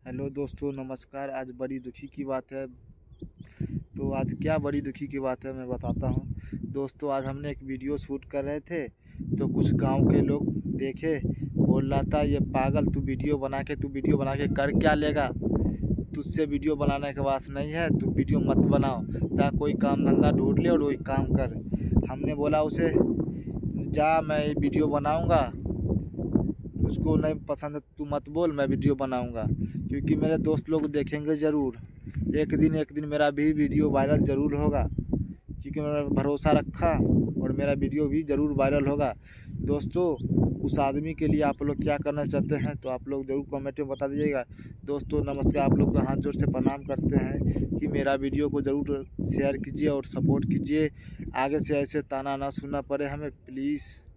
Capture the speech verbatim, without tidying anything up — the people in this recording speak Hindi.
हेलो दोस्तों, नमस्कार। आज बड़ी दुखी की बात है। तो आज क्या बड़ी दुखी की बात है मैं बताता हूँ। दोस्तों, आज हमने एक वीडियो शूट कर रहे थे तो कुछ गांव के लोग देखे, बोल रहा था ये पागल, तू वीडियो बना के तू वीडियो बना के कर क्या लेगा, तुझसे वीडियो बनाने के वास्ते नहीं है, तू वीडियो मत बनाओ, ता कोई काम धंधा ढूंढ ले और वही काम कर। हमने बोला उसे, जा मैं ये वीडियो बनाऊँगा, उसको नहीं पसंद है तू मत बोल, मैं वीडियो बनाऊंगा, क्योंकि मेरे दोस्त लोग देखेंगे ज़रूर। एक दिन एक दिन मेरा भी वीडियो वायरल ज़रूर होगा, क्योंकि मैंने भरोसा रखा और मेरा वीडियो भी ज़रूर वायरल होगा। दोस्तों, उस आदमी के लिए आप लोग क्या करना चाहते हैं तो आप लोग ज़रूर कमेंट में बता दीजिएगा। दोस्तों नमस्कार, आप लोग को हाथ जोड़ से प्रणाम करते हैं कि मेरा वीडियो को ज़रूर शेयर कीजिए और सपोर्ट कीजिए। आगे से ऐसे ताना ना सुनना पड़े हमें, प्लीज़।